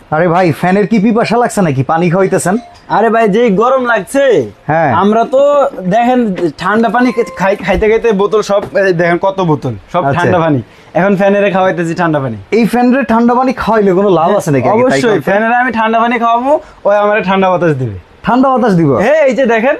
আরে ভাই ফ্যানের কি পিপাসা লাগছে নাকি, পানি খাওয়াইতেছেন? আরে ভাই যে গরম লাগছে, হ্যাঁ আমরা তো দেখেন ঠান্ডা পানি খাইতে খাইতে বোতল সব দেখেন কত বোতল সব ঠান্ডা পানি, এখন ফ্যানেরে খাওয়াইতেছি ঠান্ডা পানি। এই ফ্যানের ঠান্ডা পানি খাওয়াইলে কোনো লাভ আছে নাকি? অবশ্যই ফ্যানেরে আমি ঠান্ডা পানি খাওয়াবো, ওই আমারে ঠান্ডা বাতাস দিবে। ঠান্ডা বাতাস দিব? হ্যাঁ এই যে দেখেন,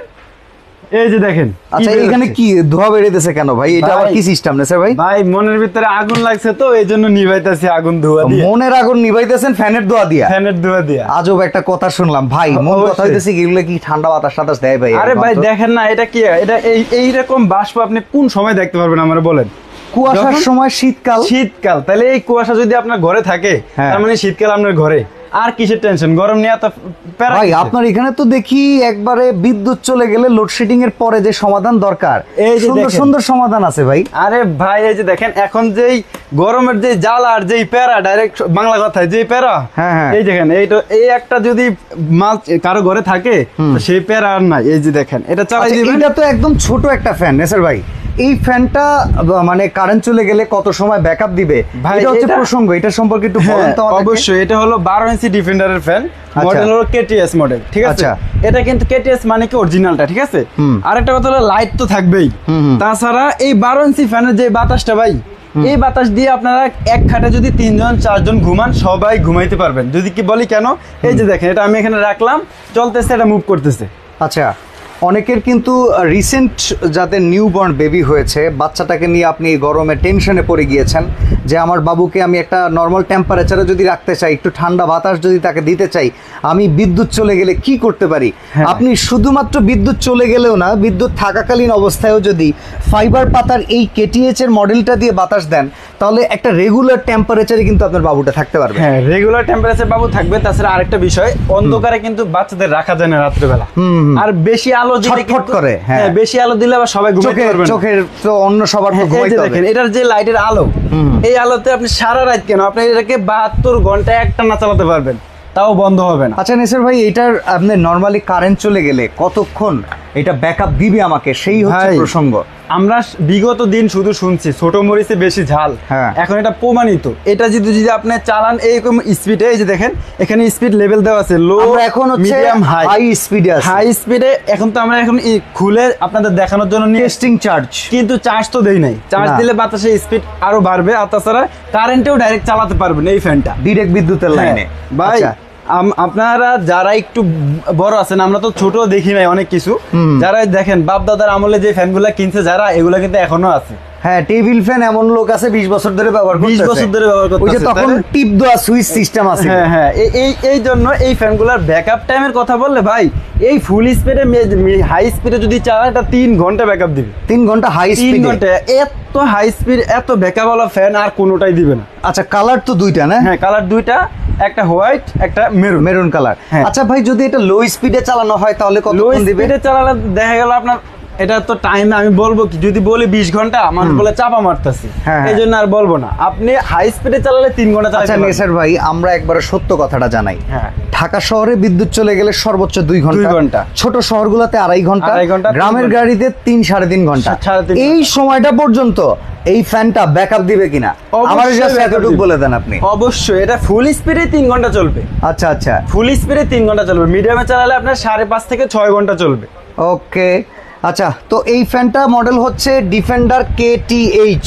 এই যে দেখেন। আচ্ছা এখানে কি ধোয়া বেরিয়েছে কেন ভাই? এটা আবার কি সিস্টেম না স্যার ভাই? ভাই মনের ভিতরে আগুন লাগছে তো এই জন্য নিভাইতেছি আগুন ধোয়া দিয়ে। মনের আগুন নিভাইতেছেন ফ্যানের ধোয়া দিয়া? ফ্যানের ধোয়া দিয়া। আজব একটা কথা শুনলাম ভাই, মন কথা হইতেছে এগুলো কি ঠান্ডা বাতাস টাতাস দেয় ভাই? আরে ভাই দেখেন না, এটা কি, এটা এইরকম বাষ্প আপনি কোন সময় দেখতে পারবেন আমরা বলেন? কুয়াশার সময়, শীতকাল। শীতকাল, তাহলে এই কুয়াশা যদি আপনার ঘরে থাকে তার মানে শীতকাল আপনার ঘরে, আর কিসের টেনশন? গরম নিয়ে এত প্যারা ভাই আপনার এখানে তো দেখি একবারে বিদ্যুৎ চলে গেলে লোডশেডিং এর পরে যে সমাধান দরকার, এই যে সুন্দর সুন্দর সমাধান আছে ভাই। আরে ভাই এই যে দেখেন, এখন যেই গরমের যে জ্বালা আর যেই প্যারা, ডাইরেক্ট বাংলা কথায় যেই প্যারা, এই দেখেন এইটা, এই একটা যদি মাল কারো ঘরে থাকে সেই প্যারা আর নাই। এই যে দেখেন এটা চালাই দিবেন। এটা তো একদম ছোট একটা ফ্যান স্যার ভাই, এই ফ্যানটা মানে কারেন্ট চলে গেলে কত সময় ব্যাকআপ দিবে ভাই? এটা হচ্ছে প্রসঙ্গ, এটা সম্পর্কে একটু বলেন তো আমাদের। অবশ্যই, এটা হলো 12 ইঞ্চি ডিফেন্ডারের ফ্যান, মডেল হলো কেটিএস মডেল, ঠিক আছে? এটা কিন্তু কেটিএস মানে কি অরিজিনালটা, ঠিক আছে? আর একটা কথা হলো লাইট তো থাকবেই, তাছাড়া এই 12 ইঞ্চি ফ্যানের যে বাতাসটা ভাই, এই বাতাস দিয়ে আপনারা এক খাটে যদি 3 জন 4 জন ঘুমান, সবাই ঘুমাইতে পারবেন। যদি কি বলি কেন, এই যে দেখেন এটা আমি এখানে রাখলাম, চলতেছে, এটা মুভ করতেছে। আচ্ছা অনেকের কিন্তু রিসেন্ট যাদের নিউবর্ন বেবি হয়েছে, বাচ্চাটাকে নিয়ে আপনি গরমে টেনশনে পড়ে গিয়েছেন যে আমার বাবুকে আমি একটা নর্মাল টেম্পারেচারে যদি রাখতে চাই, একটু ঠান্ডা বাতাস যদি তাকে দিতে চাই, আমি বিদ্যুৎ চলে গেলে কি করতে পারি? আপনি শুধুমাত্র বিদ্যুৎ চলে গেলেও না, বিদ্যুৎ থাকাকালীন অবস্থায়ও যদি ফাইবার পাতার এই কেটিএইচ এর মডেলটা দিয়ে বাতাস দেন, তাহলে একটা রেগুলার টেম্পারেচারে কিন্তু আপনার বাবুটা থাকতে পারবে। হ্যাঁ রেগুলার টেম্পারেচার বাবু থাকবে। তাছাড়া আরেকটা বিষয়, অন্ধকারে কিন্তু বাচ্চাদের রাখা যায় না রাত্রেবেলা, আর বেশি আলো দিলে ছটফট করে। হ্যাঁ বেশি আলো দিলে আবার সবাই ঘুমাইতে পারবে না, চোখের তো অন্য সবার তো ঘুমাইতে হবে। দেখেন এটার যে লাইটের আলো, এই আলোতে আপনি সারা রাত কেন, আপনি এটাকে 72 ঘন্টা একটানা চালাতে পারবেন, তাও বন্ধ হবে না। আচ্ছা নেসার ভাই, এটার আপনি নরমালি কারেন্ট চলে গেলে কতক্ষণ এটা ব্যাকআপ দিবে আমাকে, সেই হচ্ছে প্রসঙ্গ। আমরা বিগত দিন শুধু শুনছি ছোট মরিচে বেশি ঝাল, এখন এটা প্রমাণিত। এটা যদি আপনি চালান এইরকম স্পিডে, এই যে দেখেন এখানে স্পিড লেভেল দেওয়া আছে, লো, এখন মিডিয়াম, হাই স্পিডে আছে। হাই স্পিডে এখন তো আমরা এখন খুলে আপনাদের দেখানোর জন্য টেস্টিং চার্জ, কিন্তু চার্জ তো দেই নাই। চার্জ দিলে বাতাসে স্পিড আরো বাড়বে, আর তাছাড়া কারেন্টেও ডাইরেক্ট চালাতে পারবেন এই ফ্যানটা, ডাইরেক্ট বিদ্যুতের লাইনে। ভাই আপনারা যারা একটু বড় আছেন, আমরা তো ছোট দেখি নাই অনেক কিছু, যারা দেখেন বাপ দাদার আমলে যে ফ্যানগুলা কিনছে যারা, এগুলা কিন্তু এখনো আছে। হ্যাঁ টেবিল ফ্যান এমন লোক আছে 20 বছর ধরে ব্যবহার করতেছে, 20 বছর ধরে ব্যবহার করতেছে, ওই যে তখন টিপ দেওয়া সুইচ সিস্টেম আছে। হ্যাঁ হ্যাঁ, এই জন্য এই ফ্যানগুলোর ব্যাকআপ টাইমের কথা বললে ভাই, এই ফুল স্পিডে হাই স্পিডে যদি চালায় এটা 3 ঘন্টা ব্যাকআপ দিবে। 3 ঘন্টা হাই স্পিড, 3 ঘন্টা। এত হাই স্পিড এত ব্যাকআপ ওয়ালা ফ্যান আর কোনোটাই দিবে না। আচ্ছা কালার তো দুইটা না? হ্যাঁ কালার দুইটা, একটা হোয়াইট একটা মেরুন কালার। আচ্ছা ভাই যদি এটা লো স্পিডে চালানো হয় তাহলে কতক্ষণ দিবে? লো স্পিডে চালালে দেখা গেল আপনার, এটা তো টাইম আমি বলবো কি, যদি বলি 20 ঘন্টা মানুষ বলে চাপা মারতেছি, এই জন্য আর বলবো না। আপনি হাই স্পিডে চালালে 3 ঘন্টা চালাতে পারবেন। আচ্ছা নেসার ভাই আমরা একবারে সত্য কথাটা জানাই, ঢাকা শহরে বিদ্যুৎ চলে গেলে সর্বোচ্চ 2 ঘন্টা, ছোট শহরগুলোতে 2.5 ঘন্টা, গ্রামের গাড়িতে 3-3.5 ঘন্টা। এই সময়টা পর্যন্ত এই ফ্যানটা ব্যাকআপ দিবে কিনা আমার জাস্ট এতটুকু বলে দেন আপনি। অবশ্যই এটা ফুল স্পিডে 3 ঘন্টা চলবে। আচ্ছা আচ্ছা, ফুল স্পিডে 3 ঘন্টা চলবে, মিডিয়ামে চালালে আপনার 5.5 থেকে 6 ঘন্টা চলবে। ওকে আচ্ছা, তো এই ফ্যানটা মডেল হচ্ছে ডিফেন্ডার কেটিএইচ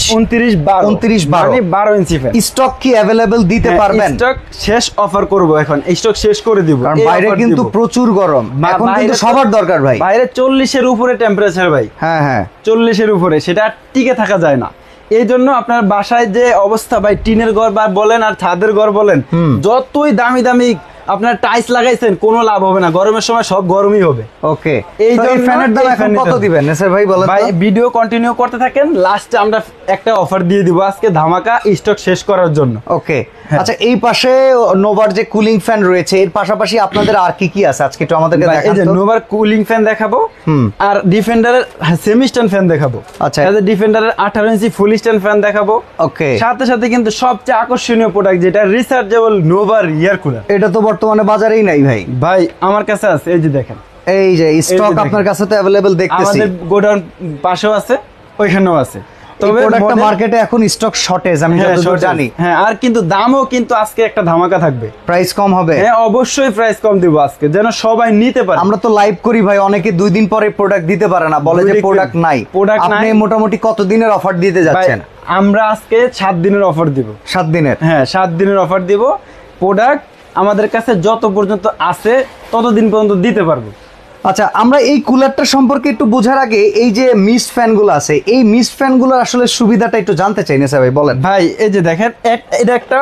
2912 মানে 12 ইঞ্চি ফ্যান। স্টক কি अवेलेबल দিতে পারবেন? স্টক শেষ অফার করব, এখন স্টক শেষ করে দিব, কারণ বাইরে কিন্তু প্রচুর গরম, এখন কিন্তু সবার দরকার ভাই। বাইরে 40 এর উপরে টেম্পারেচার ভাই। হ্যাঁ হ্যাঁ 40 এর উপরে, সেটা টিকে থাকা যায় না। এই জন্য আপনার বাসায় যে অবস্থা ভাই, টিনের ঘর বা বলেন আর ছাদের ঘর বলেন, যতই দামি দামি আপনার টাইলস লাগাইছেন কোনো লাভ হবে না, গরমের সময় সব গরমই হবে। ওকে, এই যে ফ্যানের দাম এখন কত দিবেন স্যার ভাই বলেন? ভাই ভিডিও কন্টিনিউ করতে থাকেন, লাস্টে আমরা একটা অফার দিয়ে দিব আজকে ধামাকা স্টক শেষ করার জন্য। ওকে আচ্ছা, এই পাশে নোভার যে কুলিং ফ্যান রয়েছে, এর পাশাপাশি আপনাদের আর কি কি আছে আজকে একটু আমাদেরকে দেখান তো। এই যে নোভার কুলিং ফ্যান দেখাবো, আর ডিফেন্ডারের সেমি স্ট্যান্ড ফ্যান দেখাবো। আচ্ছা, এই যে ডিফেন্ডারের 18 ইঞ্চি ফুল স্ট্যান্ড ফ্যান দেখাবো। ওকে, সাথে সাথে কিন্তু সবচেয়ে আকর্ষণীয় প্রোডাক্ট যেটা রিচার্জেবল নোভার এয়ার কুলার, এটা তো বর্তমানে বাজারেই নাই ভাই। ভাই আমার কাছে আছে, এই যে দেখেন, এই যে স্টক আপনার কাছে তো अवेलेबल দেখতেছি, আমাদের গোডাউন পাশেও আছে, ওইখানেও আছে। তবে প্রোডাক্টটা মার্কেটে এখন স্টক শর্টেজ আমি যতদূর জানি। হ্যাঁ, আর কিন্তু দামও কিন্তু আজকে একটা ধামাকা থাকবে, প্রাইস কম হবে। হ্যাঁ অবশ্যই প্রাইস কম দিব আজকে, যেন সবাই নিতে পারে। আমরা তো লাইভ করি ভাই, অনেকে 2 দিন পরে প্রোডাক্ট দিতে পারে না, বলে যে প্রোডাক্ট নাই। আপনি মোটামুটি কত দিনের অফার দিতে যাচ্ছেন? আমরা আজকে 7 দিনের অফার দিব। 7 দিনের? হ্যাঁ 7 দিনের অফার দিব। প্রোডাক্ট আমাদের কাছে যত পর্যন্ত আছে ততদিন পর্যন্ত দিতে পারবো। আচ্ছা, আমরা এই কুলারটা সম্পর্কে একটু বোঝার আগে এই যে মিস্ট ফ্যানগুলো আছে, এই মিস্ট ফ্যানগুলোর আসলে সুবিধাটা একটু জানতে চাই না ভাই, বলেন। ভাই এই যে দেখেন, এটা একটা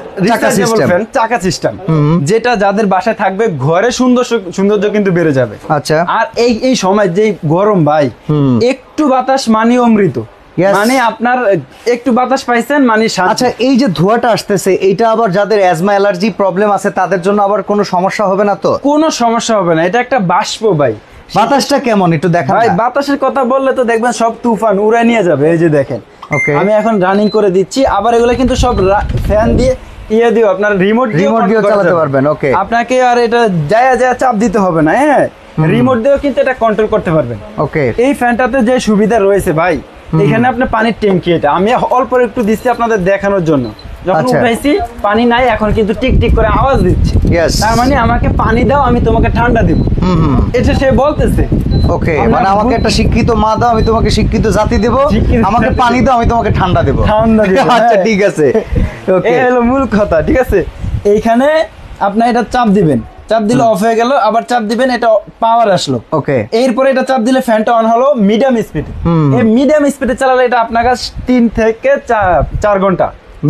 চাকা সিস্টেম, যেটা যাদের বাসায় থাকবে ঘরে সৌন্দর্য কিন্তু বেড়ে যাবে। আচ্ছা, আর এই সময় যে গরম ভাই, একটু বাতাস মানে অমৃত, মানে আপনার একটু বাতাস পাইছেন মানে। আচ্ছা, এই যে ধোঁয়াটা আসতেছে, এটা আবার যাদের অ্যাজমা অ্যালার্জি প্রবলেম আছে তাদের জন্য আবার কোনো সমস্যা হবে না তো? কোনো সমস্যা হবে না, এটা একটা বাষ্প ভাই। বাতাসটা কেমন একটু দেখান ভাই। বাতাসের কথা বললে তো দেখবেন সব তুফান উড়ায় নিয়ে যাবে। এই যে দেখেন, আমি এখন রানিং করে দিচ্ছি। আবার এগুলো কিন্তু সব ফ্যান দিয়ে দিও, আপনার রিমোট দিয়ে চালাতে পারবেন। ওকে, আপনাকে আর এটা যায় চাপ দিতে হবে না। হ্যাঁ, রিমোট দিয়েও কিন্তু এটা কন্ট্রোল করতে পারবেন। ওকে, এই ফ্যানটাতে যে সুবিধা রয়েছে ভাই, এখানে আপনার পানির ট্যাঙ্কি, এটা আমি অল্প একটু দিচ্ছি আপনাদের দেখানোর জন্য। যখন উঠাইছি পানি নাই, এখন কিন্তু টিক টিক করে আওয়াজ দিচ্ছে, তার মানে আমাকে পানি দাও, আমি তোমাকে ঠান্ডা দিব, এটা সে বলতেছে। ওকে, মানে আমাকে একটা শিক্ষিত মা দাও, আমি তোমাকে শিক্ষিত জাতি দেব, আমাকে পানি দাও, আমি তোমাকে ঠান্ডা দেব। আচ্ছা ঠিক আছে, ওকে, এই হলো মূল কথা। ঠিক আছে, এইখানে আপনি এটা চাপ দিবেন, চাপ দিলে অফ হয়ে গেল, আবার চাপ দিবেন, এটা পাওয়ার আসলো। ওকে, এরপরে এটা চাপ দিলে ফ্যানটা অন হলো মিডিয়াম স্পিডে। এই মিডিয়াম স্পিডে চালালে এটা আপনার কাছে 3 থেকে 4 ঘন্টা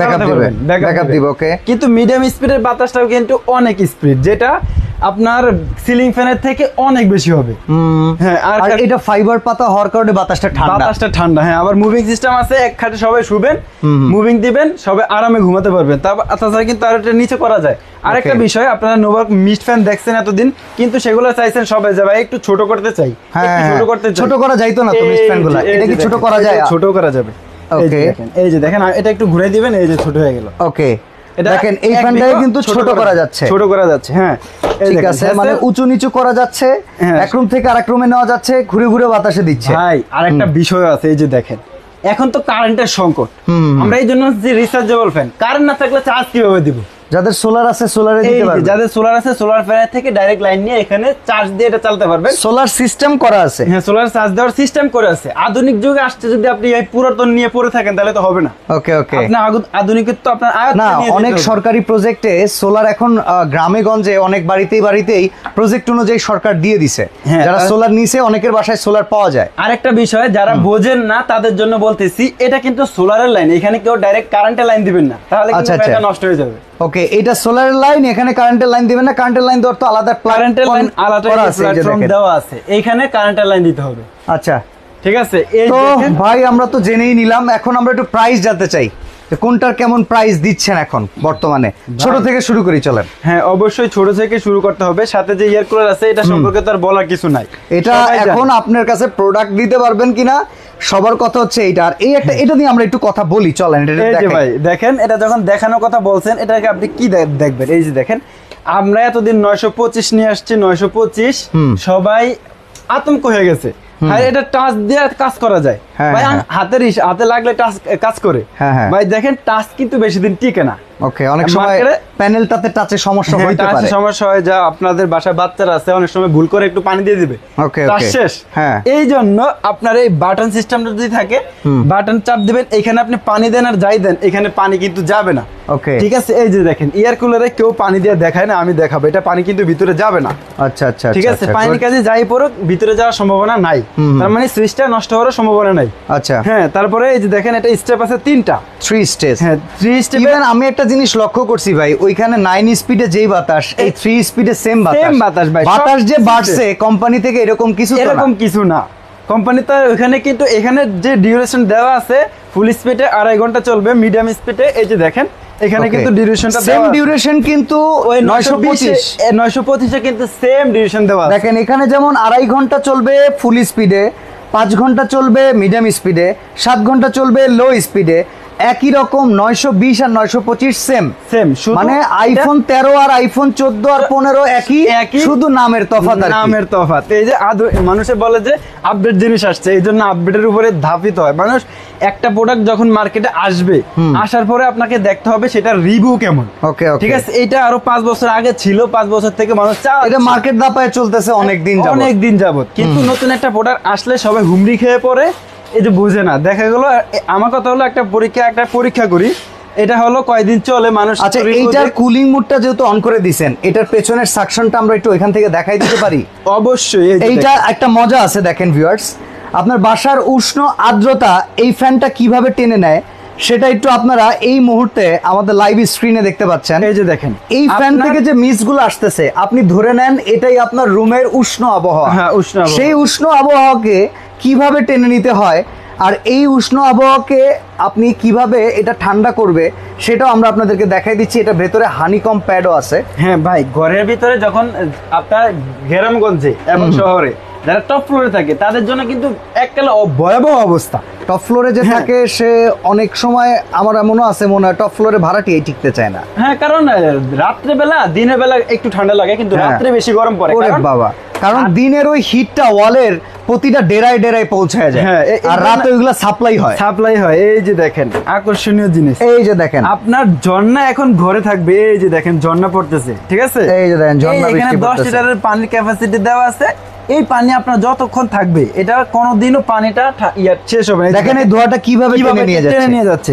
ব্যাকআপ দিবে। ওকে, কিন্তু মিডিয়াম স্পিডের বাতাসটাও কিন্তু অনেক স্পিড, যেটা আপনার সিলিং ফ্যানের থেকে অনেক বেশি হবে। হ্যাঁ, আর এটা ফাইবার পাতা হওয়ার কারণে বাতাসটা ঠান্ডা। হ্যাঁ, আবার মুভিং সিস্টেম আছে, এক খাটে সবাই শুবেন, মুভিং দিবেন, সবাই আরামে ঘুমাতে পারবেন। তাছাড়া কিন্তু আর এটা নিচে করা যায়। আরেকটা বিষয়, আপনারা নোভাক মিস্ট ফ্যান দেখছেন এতদিন, কিন্তু সেগুলো চাইছেন সবাই যে ভাই একটু ছোট করতে চাই, ছোট করা যাইতো না তো মিস্ট ফ্যানগুলো, এটা কি ছোট করা যায়? ছোট করা যাবে। ওকে, এই যে দেখেন, এটা একটু ঘুরে দিবেন, এই যে ছোট হয়ে গেল। ওকে, দেখেন এই ফ্যানটাকে কিন্তু ছোট করা যাচ্ছে। হ্যাঁ ঠিক আছে, মানে উঁচু নিচু করা যাচ্ছে, এক রুম থেকে আরেক রুমে নেওয়া যাচ্ছে, ঘুরে ঘুরে বাতাসে দিচ্ছে। ভাই আরেকটা বিষয় আছে, এই যে দেখেন, এখন তো কারেন্টের সংকট, আমরা এই জন্য যে রিচার্জেবল ফ্যান, কারেন্ট না থাকলে চার্জ কিভাবে দিব? যাদের সোলার আছে সোলারে দিতে পারবে, যাদের সোলার আছে সোলার ফ্যান থেকে ডাইরেক্ট লাইন নিয়ে এখানে চার্জ দিয়ে এটা চালাতে পারবেন। সোলার সিস্টেম করা আছে। হ্যাঁ, সোলার চার্জ দেওয়ার সিস্টেম করে আছে। আধুনিক যুগে আসছে, যদি আপনি এই পুরাতন নিয়ে পড়ে থাকেন তাহলে তো হবে না। ওকে, ওকে, আপনি আধুনিকত্ব আপনার আয়ত্তে না, নিয়ে অনেক সরকারি প্রজেক্টে সোলার এখন গ্রামে গঞ্জে অনেক বাড়িতেই প্রজেক্ট অনুযায়ী সরকার দিয়ে দিছে। যারা সোলার নিছে অনেকের বাসায় সোলার পাওয়া যায়। আরেকটা বিষয়, যারা বোঝেন না তাদের জন্য বলতেছি, এটা কিন্তু সোলারের লাইন, এখানে কেউ ডাইরেক্ট কারেন্টের লাইন দিবেন না, তাহলে কিন্তু এটা নষ্ট হয়ে যাবে। ওকে, এটা সোলারের লাইন, এখানে কারেন্টের লাইন দিবেন না, কারেন্টের লাইন দেওয়ার তো আলাদা কারেন্টের লাইন আলাদা প্ল্যাটফর্ম দেওয়া আছে, এইখানে কারেন্টের লাইন দিতে হবে। আচ্ছা ঠিক আছে, এই তো ভাই আমরা তো জেনেই নিলাম, এখন আমরা একটু প্রাইস জানতে চাই, যে কোনটার কেমন প্রাইস দিচ্ছেন এখন বর্তমানে। ছোট থেকে শুরু করি চলেন। হ্যাঁ, অবশ্যই ছোট থেকে শুরু করতে হবে। সাথে যে এয়ার কুলার আছে, এটা সম্পর্কে তো আর বলার কিছু নাই। এটা এখন আপনার কাছে প্রোডাক্ট দিতে পারবেন কিনা সবার কথা হচ্ছে এইটা। আর এই একটা, এটা নিয়ে আমরা একটু কথা বলি চলেন। এটা ভাই দেখেন, এটা যখন দেখানোর কথা বলছেন, এটাকে আপনি কি দেখবেন? এই যে দেখেন, আমরা এতদিন 925 নিয়ে আসছি, 925 সবাই আতঙ্ক হয়ে গেছে। আর এটা টাচ দিয়ে কাজ করা যায় ভাই, হাতে লাগলে টাচ কাজ করে ভাই। দেখেন, টাচ কিন্তু বেশি দিন টিকে না। ওকে, অনেক সময় প্যানেলটাতে টাচে সমস্যা হইতে পারে, সমস্যা হয়, যা আপনাদের বাসায় বাচ্চারা আছে অনেক সময় ভুল করে একটু পানি দিয়ে দিবে, টাচ শেষ। এই জন্য আপনার এই বাটন সিস্টেমটা যদি থাকে, বাটন চাপ দিবেন, এখানে আপনি পানি দেন আর যাই দেন, এখানে পানি কিন্তু যাবে না। ওকে, ঠিক আছে। এই যে দেখেন, এয়ার কুলারে কেউ পানি দিয়ে দেখায় না, আমি দেখাবো, এটা পানি কিন্তু ভিতরে যাবে না। আচ্ছা আচ্ছা, ঠিক আছে, পানি কাজে যাই পড়ুক, ভিতরে যাওয়ার সম্ভাবনা নাই, তার মানে সুইচটা নষ্ট হওয়ার সম্ভাবনা নাই। আচ্ছা, হ্যাঁ, তারপরে এই যে দেখেন, এটা স্টেপ আছে 3টা, 3 স্টেজ। হ্যাঁ, 3 স্টেপ। আমি একটা জিনিস লক্ষ্য করছি ভাই, ওইখানে 9 স্পিডে যেই বাতাস, এই 3 স্পিডে সেম বাতাস ভাই। বাতাস যে বাড়ছে কোম্পানি থেকে, এরকম কিছু না। কোম্পানি তো ওখানে, কিন্তু এখানে যে ডিউরেশন দেওয়া আছে, ফুল স্পিডে 2.5 ঘন্টা চলবে, মিডিয়াম স্পিডে এই যে দেখেন এখানে কিন্তু ডিউরেশনটা সেম ডিউরেশন, কিন্তু ওই 925 এ কিন্তু সেম ডিউরেশন দেওয়া আছে। দেখেন এখানে যেমন 2.5 ঘন্টা চলবে ফুল স্পিডে, 5 ঘন্টা চলবে মিডিয়াম স্পিডে, 7 ঘন্টা চলবে লো স্পিডে, একই রকম 920 আর 925 সেম সেম, মানে আইফোন 13 আর আইফোন 14 আর 15 একই, শুধু নামের তফাৎ আর কি। নামের তফাৎ। এই যে মানুষে বলে যে আপডেট জিনিস আসছে, এই জন্য আপডেটের উপরে ধাপিত হয় মানুষ। একটা প্রোডাক্ট যখন মার্কেটে আসবে, আসার পরে আপনাকে দেখতে হবে সেটা রিভিউ কেমন। ওকে, ঠিক আছে, এটা আরো 5 বছর আগে ছিল, 5 বছর থেকে মানুষ এটা মার্কেট দাপায় চলতেছে অনেক দিন যাবত। কিন্তু নতুন একটা প্রোডাক্ট আসলে সবাই হুমড়ি খেয়ে পড়ে, এই যে বুঝে না। দেখা গেল আমার কথা হলো একটা পরীক্ষা করি, এটা হলো কয়দিন চলে মানুষ। আচ্ছা, এইটার কুলিং মোডটা যেহেতু অন করে দিবেন, এটার পেছনের সাকশনটা আমরা একটু এখান থেকে দেখাই দিতে পারি? অবশ্যই। এইটা একটা মজা আছে, দেখেন ভিউয়ার্স, আপনার বাসার উষ্ণ আর্দ্রতা এই ফ্যানটা কিভাবে টেনে নেয় সেটা একটু আপনারা এই মুহূর্তে আমাদের লাইভ স্ক্রিনে দেখতে পাচ্ছেন। এই যে দেখেন, এই ফ্যান থেকে যে মিস্টগুলো আসতেছে, আপনি ধরে নেন এটাই আপনার রুমের উষ্ণ আবহাওয়া। হ্যাঁ, উষ্ণ আবহাওয়া। সেই উষ্ণ আবহাওয়াকে কিভাবে টেনে নিতে হয়, আর এই উষ্ণ আবহাওয়াকে আপনি কিভাবে এটা ঠান্ডা করবে সেটাও আমরা আপনাদেরকে দেখাই দিচ্ছি। এটা ভেতরে হানিকম প্যাডও আছে। হ্যাঁ ভাই, ঘরের ভিতরে যখন আপনার গ্রামগঞ্জে এবং শহরে যারা টপ ফ্লোরে থাকে তাদের জন্য কিন্তু এককালে ভয়াবহ অবস্থা। টপ ফ্লোরে যে থাকে সে অনেক সময়, আমার এমনও আছে মনে হয় টপ ফ্লোরে ভাড়াটিয়াই টিকতে চায় না। হ্যাঁ, কারণ রাত্রে বেলা দিনের বেলা একটু ঠান্ডা লাগে, কিন্তু রাত্রে বেশি গরম পড়ে। বাবা, কারণ দিনের ওই হিটটা ওয়ালের প্রতিটা ডেরায় পৌঁছায় যায়, আর রাতে ওইগুলা সাপ্লাই হয়। এই যে দেখেন আকর্ষণীয় জিনিস, এই যে দেখেন আপনার ঝর্ণা এখন ঘরে থাকবে। এই যে দেখেন ঝর্ণা পড়তেছে, ঠিক আছে? এই যে দেখেন ঝর্ণা, এখানে 10 লিটারের পানির ক্যাপাসিটি দেওয়া আছে। এই পানি আপনার যতক্ষণ থাকবে, এটা কোনোদিনও পানিটা শেষ হবে না। দেখেন এই ধোঁয়াটা কিভাবে টেনে নিয়ে যাচ্ছে।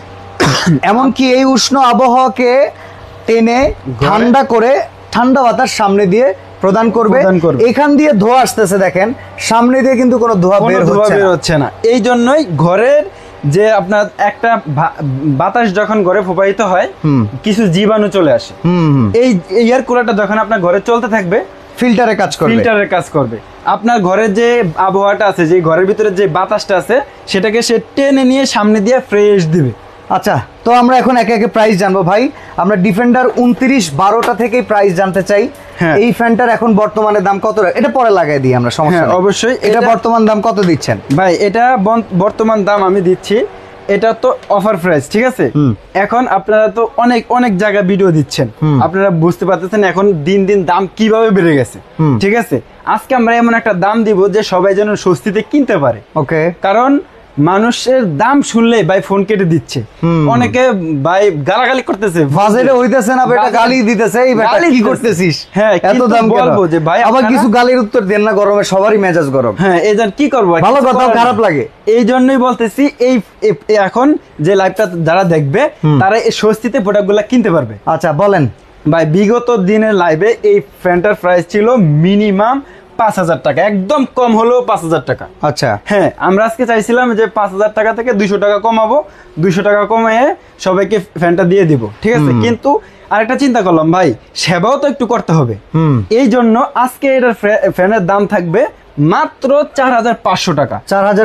এমনকি এই উষ্ণ আবহাওয়াকে টেনে ঠান্ডা করে ঠান্ডা বাতাস সামনে দিয়ে প্রদান করবে। এখান দিয়ে ধোঁয়া আসতেছে, দেখেন সামনে দিয়ে কিন্তু কোনো ধোঁয়া বের হচ্ছে না। এই জন্যই ঘরের যে আপনার একটা বাতাস যখন ঘরে প্রবাহিত হয়, কিছু জীবাণু চলে আসে। এই এয়ার কুলারটা যখন আপনার ঘরে চলতে থাকবে, ফিল্টারের কাজ করবে। আপনার ঘরের যে আবহাওয়াটা আছে, যে ঘরের ভিতরে যে বাতাসটা আছে, সেটাকে সে টেনে নিয়ে সামনে দিয়ে ফ্রেশ দিবে। আচ্ছা, তো আমরা এখন একে একে প্রাইস জানবো ভাই। আমরা ডিফেন্ডার 2912টা থেকেই প্রাইস জানতে চাই। এই ফ্যানটার এখন বর্তমানে দাম কত? এটা পরে লাগাই দিই আমরা, সমস্যা নেই। অবশ্যই। এটা বর্তমান দাম কত দিচ্ছেন ভাই? এটা বর্তমান দাম আমি দিচ্ছি, এটা তো অফার প্রাইস, ঠিক আছে? এখন আপনারা তো অনেক জায়গায় ভিডিও দিচ্ছেন, আপনারা বুঝতে পারতেছেন এখন দিন দিন দাম কিভাবে বেড়ে গেছে, ঠিক আছে? আজকে আমরা এমন একটা দাম দিব যে সবাই যেন স্বস্তিতে কিনতে পারে। ওকে, কারণ মানুষের দাম শুনলে ভাই ফোন কেটে দিচ্ছে, অনেকে ভাই গালাগালি করতেছে, বাজারে হইতেছে না বেটা, গালি দিতেছে, এই বেটা কি করতেছিস, হ্যাঁ এত দাম বলবো যে ভাই আবার কিছু গালির উত্তর দেন না, গরমে সবারই মেজাজ গরম। হ্যাঁ, এই জন্য কি করবো, ভালো কথা খারাপ লাগে। এই জন্যই বলতেছি, এই এখন যে লাইভটা যারা দেখবে তারা এই স্বস্তিতে প্রোডাক্টগুলো কিনতে পারবে। আচ্ছা বলেন ভাই, বিগত দিনের লাইভে এই ফ্যানটার প্রাইস ছিল মিনিমাম 5000 টাকা, একদম কম হলেও 5000 টাকা। আচ্ছা, হ্যাঁ, আমরা আজকে চাইছিলাম যে 5000 টাকা থেকে 200 টাকা কমাবো, 200 টাকা কমিয়ে সবাইকে ফ্যানটা দিয়ে দিব, ঠিক আছে? কিন্তু আরেকটা চিন্তা করলাম ভাই, সেবাও তো একটু করতে হবে। এই জন্য আজকে এটার ফ্যানের দাম থাকবে মাত্র 4500 টাকা।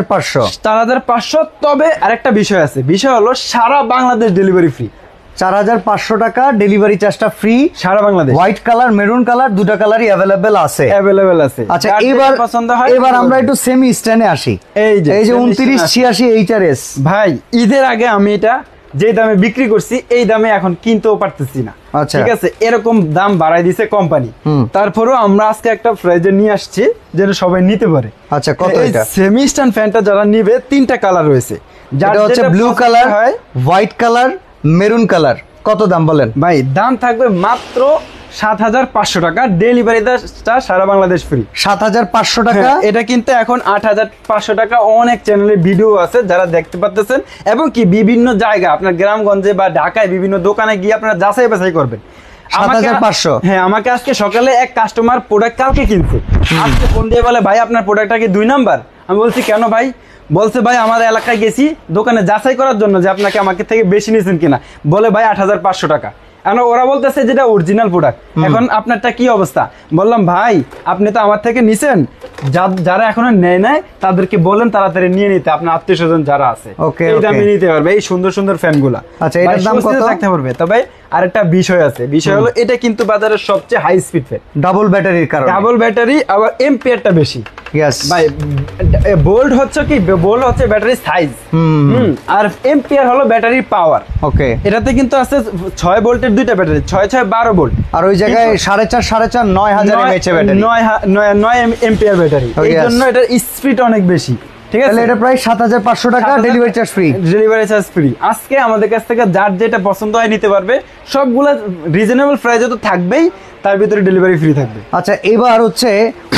4500। তবে আরেকটা বিষয় আছে, বিষয় হলো সারা বাংলাদেশ ডেলিভারি ফ্রি। 4500 টাকা ডেলিভারি চার্জটা ফ্রি সারা Bangladesh. White colour, maroon colour, দুটো কালারই অ্যাভেলেবেল আছে। আচ্ছা, এবার আমরা একটু সেমি স্ট্যান্ডে আসি। এই যে 2986 HRS ভাই, ঈদের আগে আমি এটা যে দামে বিক্রি করছি, এই দামে এখন কিনতেও পারতেছি না, ঠিক আছে? এরকম দাম বাড়াই দিছে কোম্পানি। তারপরেও আমরা আজকে একটা প্রাইজে নিয়ে আসছি যেন সবাই নিতে পারে। আচ্ছা, কত এটা? সেমি স্ট্যান্ড ফ্যানটা যারা নিবে, 3টা কালার রয়েছে, যেটা হচ্ছে blue colour, white colour, maroon colour. কত দাম বলেন ভাই? দাম থাকবে মাত্র 7500 টাকা, ডেলিভারিটা সারা বাংলাদেশ ফ্রি। 7500 টাকা। এটা কিন্তু এখন 8500 টাকা। অনেক চ্যানেলে ভিডিও আছে যারা দেখতে পাচ্ছেন, এবং কি বিভিন্ন জায়গা আপনার গ্রামগঞ্জে বা ঢাকায় বিভিন্ন দোকানে গিয়ে আপনারা যাচাই বাছাই করবেন। 7500। হ্যাঁ, আমাকে আজকে সকালে এক কাস্টমার প্রোডাক্ট কালকে কিনছে, আজকে ফোন দিয়ে বলে ভাই আপনার প্রোডাক্টটা কি 2 নাম্বার? আমি বলছি কেন ভাই? বলছে ভাই আমার এলাকায় গেছি দোকানে যাচাই করার জন্য যে আপনাকে আমাকে থেকে বেশি নিয়েছেন কিনা। বলে ভাই 8500 টাকা। এখন ওরা বলতেছে যেটা অরিজিনাল প্রোডাক্ট। এখন আপনারটা কি অবস্থা? বললাম ভাই আপনি তো আমার থেকে নিছেন, যারা এখনো নেয় নাই তাদেরকে বলেন তাড়াতাড়ি নিয়ে নিতে, আপনার আত্মীয় স্বজন যারা আছে এই দামে নিতে পারবে এই সুন্দর সুন্দর ফ্যানগুলা। আচ্ছা, এটার দাম কত থাকতে পারবে? তবে আরেকটা বিষয় আছে, বিষয় হলো এটা কিন্তু বাজারের সবচেয়ে হাই স্পিড ফ্যান, ডাবল ব্যাটারির কারণে। ডাবল ব্যাটারি, আবার এম্পিয়ারটা বেশি। ইয়েস ভাই বোল্ট হচ্ছে কি, বোল্ট হচ্ছে ব্যাটারি সাইজ, আর এম্পিয়ার হলো ব্যাটারির পাওয়ার। ওকে, এটাতে কিন্তু আছে 6 ভোল্টের দুইটা ব্যাটারি, 6 12 ভোল্ট, আর ওই জায়গায় 4.5 9000 mAh ব্যাটারি, 9 এম্পিয়ার ব্যাটারি। এই জন্য এটার স্পিড অনেক বেশি, ঠিক আছে। তাহলে এটা প্রায় 7500 টাকা, delivery charge free. Delivery charge free. আজকে আমাদের কাছ থেকে যার যেটা পছন্দ হয় নিতে পারবে, সবগুলা রিজনেবল প্রাইসে তো থাকবেই, তার ভিতরে ডেলিভারি ফ্রি থাকবে। আচ্ছা, এবার হচ্ছে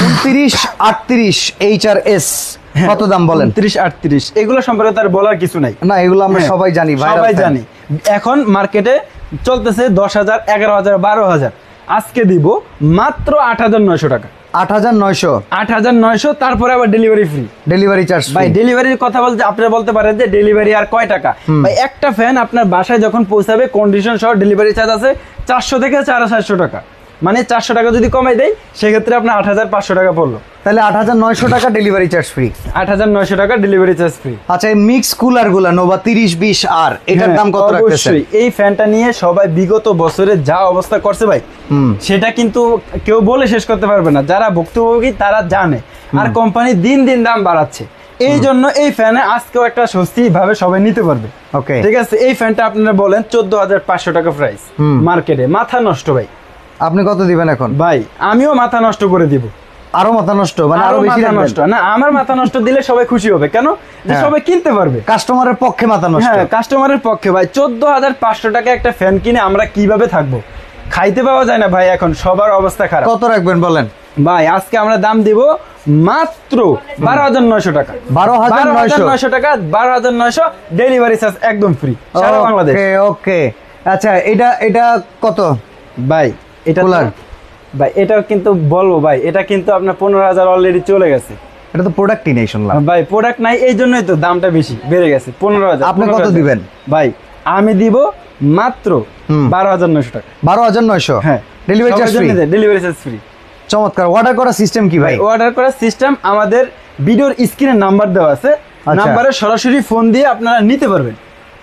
2938 HRS, কত দাম বলেন? 2938, এগুলো সম্পর্কে তার বলার কিছু নাই। না, এগুলো আমরা সবাই জানি, সবাই জানি। এখন মার্কেটে চলতেছে 10,000, 11,000, 12,000। আজকে দিব মাত্র 8,900 টাকা। 8,900, 8,900, তারপরে আবার ডেলিভারি ফ্রি, ডেলিভারি চার্জ। ভাই ডেলিভারির কথা বলতে আপনারা বলতে পারেন যে ডেলিভারি আর কয় টাকা? ভাই একটা ফ্যান আপনার বাসায় যখন পৌঁছাবে, কন্ডিশন সহ ডেলিভারি চার্জ আছে 400 থেকে 450 টাকা, মানে 400 টাকা যদি কমাই দেয় সেক্ষেত্রে আপনার 8,500 টাকা পড়লো। তাহলে 8,900 টাকা ডেলিভারি চার্জ ফ্রি। 8,900 টাকা ডেলিভারি চার্জ ফ্রি। আচ্ছা, এই মিক্স কুলার গুলা নোভা 3020 আর এটার দাম কত রাখতেছেন? এই ফ্যানটা নিয়ে সবাই বিগত বছরে যা অবস্থা করছে ভাই, সেটা কিন্তু কেউ বলে শেষ করতে পারবে না। যারা ভুক্তভোগী তারা জানে, আর কোম্পানি দিন দিন দাম বাড়াচ্ছে। এই জন্য এই ফ্যানে আজকেও একটা স্বস্তি ভাবে সবাই নিতে পারবে। ওকে, ঠিক আছে। এই ফ্যানটা আপনারা বলেন 14,500 টাকা প্রাইস মার্কেটে, মাথা নষ্ট ভাই। আপনি কত দিবেন এখন? ভাই আমিও মাথা নষ্ট করে দিব। আরো মাথা নষ্ট, মানে আরো বেশি নষ্ট না, আমার মাথা নষ্ট দিলে সবাই খুশি হবে। কেন? যে সবাই কিনতে পারবে, কাস্টমারের পক্ষে মাথা নষ্ট। হ্যাঁ, কাস্টমারের পক্ষে। ভাই 14,500 টাকা একটা ফ্যান কিনে আমরা কিভাবে থাকবো? খাইতে পাওয়া যায় না ভাই, এখন সবার অবস্থা খারাপ। কত রাখবেন বলেন? ভাই আজকে আমরা দাম দিব মাত্র 12,900 টাকা। 12,900 টাকা, 12,900, ডেলিভারি চার্জ একদম ফ্রি সারা বাংলাদেশ। Okay okay. আচ্ছা, এটা কত ভাই? এটা ভাই এটাও কিন্তু বলবো ভাই, এটা কিন্তু আপনার 15,000 অলরেডি চলে গেছে। এটা তো প্রোডাক্টই নেই শুনলাম। ভাই প্রোডাক্ট নাই, এই জন্যই তো দামটা বেশি বেড়ে গেছে। 15,000। আপনি কত দিবেন? ভাই আমি দিব মাত্র 12,900 টাকা। 12,900? হ্যাঁ, delivery charge free. Delivery charge free. চমৎকার। অর্ডার করার সিস্টেম কি ভাই? অর্ডার করার সিস্টেম আমাদের ভিডিওর স্ক্রিনে নাম্বার দেওয়া আছে, নাম্বারে সরাসরি ফোন দিয়ে আপনারা নিতে পারবেন।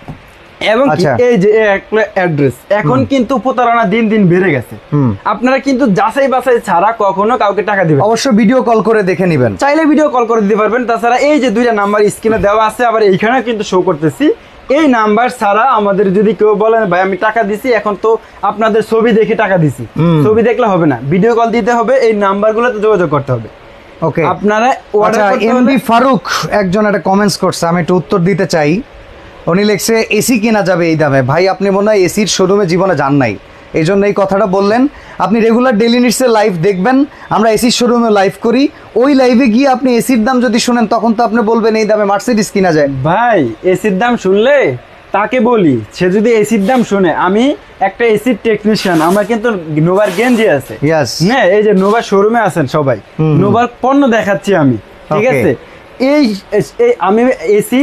এবং এই যে অ্যাড্রেস, এখন কিন্তু প্রতারণা দিন দিন বেড়ে গেছে। আপনারা কিন্তু যাচাই বাছাই ছাড়া কখনো কাউকে টাকা দিবেন। অবশ্যই ভিডিও কল করে দেখে নেবেন, চাইলে ভিডিও কল করে দিতে পারবেন। তাছাড়া এই যে দুইটা নাম্বার স্ক্রিনে দেওয়া আছে, আবার এইখানে কিন্তু শো করতেছি, এই নাম্বার ছাড়া আমাদের যদি কেউ বলেন ভাই আমি টাকা দিছি, এখন তো আপনাদের ছবি দেখে টাকা দিছি, ছবি দেখলে হবে না, ভিডিও কল দিতে হবে, এই নাম্বারগুলোতে যোগাযোগ করতে হবে। ওকে, আপনারা এমডি ফারুক একজন একটা কমেন্টস করছে, আমি একটু উত্তর দিতে চাই। উনি লিখছে এসি কেনা যাবে এই দামে। ভাই আপনি মনে হয় এসির শোরুমে জীবনে যান নাই, এই জন্য এই কথাটা বললেন। আপনি রেগুলার ডেইলি নিডসের লাইভ দেখবেন, আমরা এসির শোরুমে লাইভ করি, ওই লাইভে গিয়ে আপনি এসির দাম যদি শুনেন তখন তো আপনি বলবেন এই দামে মার্সিডিজ কিনা যায়। ভাই এসির দাম শুনলে তাকে বলি, সে যদি এসির দাম শুনে, আমি একটা এসির টেকনিশিয়ান, আমার কিন্তু নোভার গেঞ্জি আছে, হ্যাঁ এই যে নোভার শোরুমে আছেন সবাই, নোভার পণ্য দেখাচ্ছি আমি, ঠিক আছে। এই আমি এসি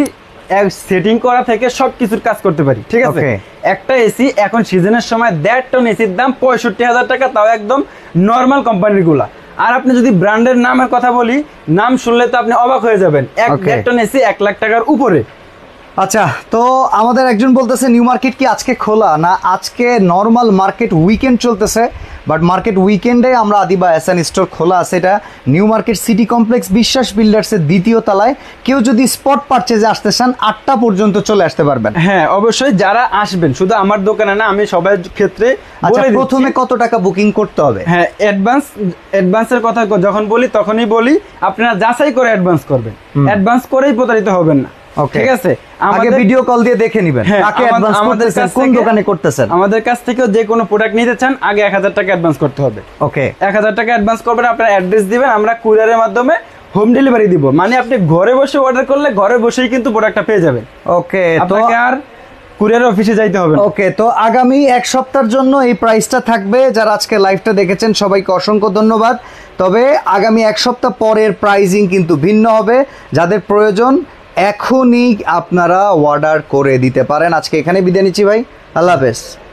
সেটিং করা থেকে সবকিছুর কাজ করতে পারি, ঠিক আছে। একটা এসি এখন সিজনের সময় 1.5 টন এসির দাম 65,000 টাকা, তাও একদম নর্মাল কোম্পানির গুলা। আর আপনি যদি ব্র্যান্ডের নামের কথা বলি, নাম শুনলে তো আপনি অবাক হয়ে যাবেন। 1.5 টন এসি 1 লাখ টাকার উপরে। আচ্ছা, তো আমাদের একজন বলতেছে নিউ মার্কেট কি আজকে খোলা? না, আজকে নর্মাল মার্কেট উইকেন্ড চলতেছে, বাট মার্কেট উইকেন্ডে আমরা আদিবা এসএন স্টোর খোলা আছে। এটা নিউ মার্কেট সিটি কমপ্লেক্স বিশ্বাস বিল্ডার্সের 2য় তলায়। কেউ যদি স্পট পারচেজে আসতে চান 8টা পর্যন্ত চলে আসতে পারবেন। হ্যাঁ অবশ্যই, যারা আসবেন, শুধু আমার দোকানে না, আমি সবার ক্ষেত্রে। আচ্ছা, প্রথমে কত টাকা বুকিং করতে হবে? হ্যাঁ, অ্যাডভান্সের কথা যখন বলি তখনই বলি, আপনারা যাচাই করে অ্যাডভান্স করবেন, অ্যাডভান্স করেই প্রতারিত হবেন না, ঠিক আছে। আগে ভিডিও কল দিয়ে দেখে নেবেন কাকে অ্যাডভান্স করতেছেন, কোন দোকানে করতেছেন। আমাদের কাছ থেকে যে কোনো প্রোডাক্ট নিতে চান আগে 1000 টাকা অ্যাডভান্স করতে হবে। ওকে, 1000 টাকা অ্যাডভান্স করবেন, আপনার অ্যাড্রেস দিবেন, আমরা কুরিয়ারের মাধ্যমে হোম ডেলিভারি দিব। মানে আপনি ঘরে বসে অর্ডার করলে ঘরে বসেই কিন্তু প্রোডাক্টটা পেয়ে যাবেন। ওকে, আপনাকে আর কুরিয়ার অফিসে যাইতে হবে। ওকে, তো আগামী 1 সপ্তাহের জন্য এই প্রাইসটা থাকবে। যারা আজকে লাইভটা দেখেছেন সবাইকে অসংখ্য ধন্যবাদ। তবে আগামী 1 সপ্তাহ পরের প্রাইজিং কিন্তু ভিন্ন হবে। যাদের প্রয়োজন এখনই আপনারা অর্ডার করে দিতে পারেন। আজকে এখানে বিদায় নিচ্ছি ভাই, আল্লাহ হাফেজ।